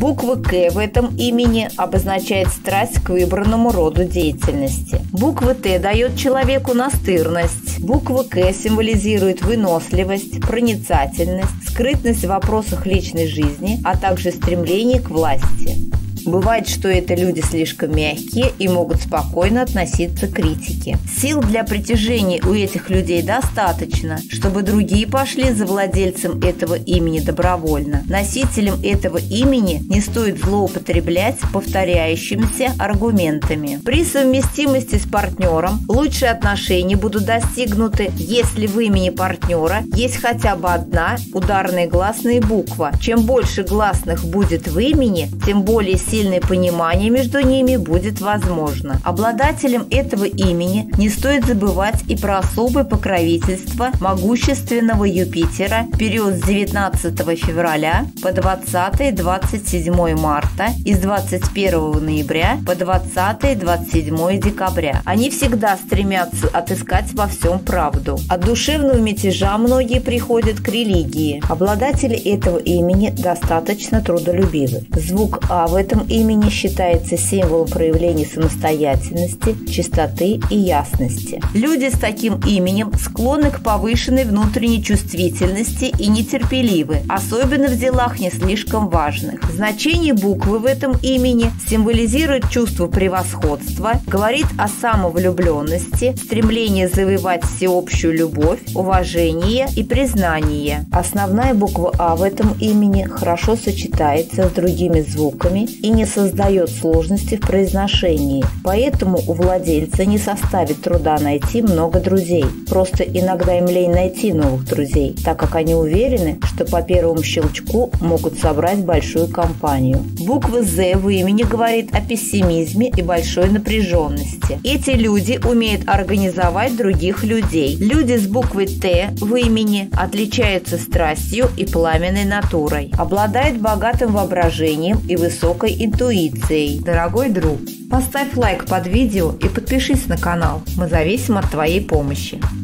Буква «К» в этом имени обозначает страсть к выбранному роду деятельности. Буква «Т» дает человеку настырность. Буква «К» символизирует выносливость, проницательность, скрытность в вопросах личной жизни, а также стремление к власти. Бывает, что это люди слишком мягкие и могут спокойно относиться к критике. Сил для притяжения у этих людей достаточно, чтобы другие пошли за владельцем этого имени добровольно. Носителям этого имени не стоит злоупотреблять повторяющимися аргументами. При совместимости с партнером лучшие отношения будут достигнуты, если в имени партнера есть хотя бы одна ударная гласная буква. Чем больше гласных будет в имени, тем более сильное понимание между ними будет возможно. Обладателям этого имени не стоит забывать и про особое покровительство могущественного Юпитера в период с 19 февраля по 20-27 марта и с 21 ноября по 20-27 декабря. Они всегда стремятся отыскать во всем правду. От душевного мятежа многие приходят к религии. Обладатели этого имени достаточно трудолюбивы. Звук «А» в этом имени считается символом проявления самостоятельности, чистоты и ясности. Люди с таким именем склонны к повышенной внутренней чувствительности и нетерпеливы, особенно в делах не слишком важных. Значение буквы в этом имени символизирует чувство превосходства, говорит о самовлюбленности, стремлении завоевать всеобщую любовь, уважение и признание. Основная буква «А» в этом имени хорошо сочетается с другими звуками и не создает сложности в произношении, поэтому у владельца не составит труда найти много друзей. Просто иногда им лень найти новых друзей, так как они уверены, что по первому щелчку могут собрать большую компанию. Буква «З» в имени говорит о пессимизме и большой напряженности. Эти люди умеют организовать других людей. Люди с буквой «Т» в имени отличаются страстью и пламенной натурой, обладают богатым воображением и высокой интуицией. Дорогой друг, поставь лайк под видео и подпишись на канал. Мы зависим от твоей помощи.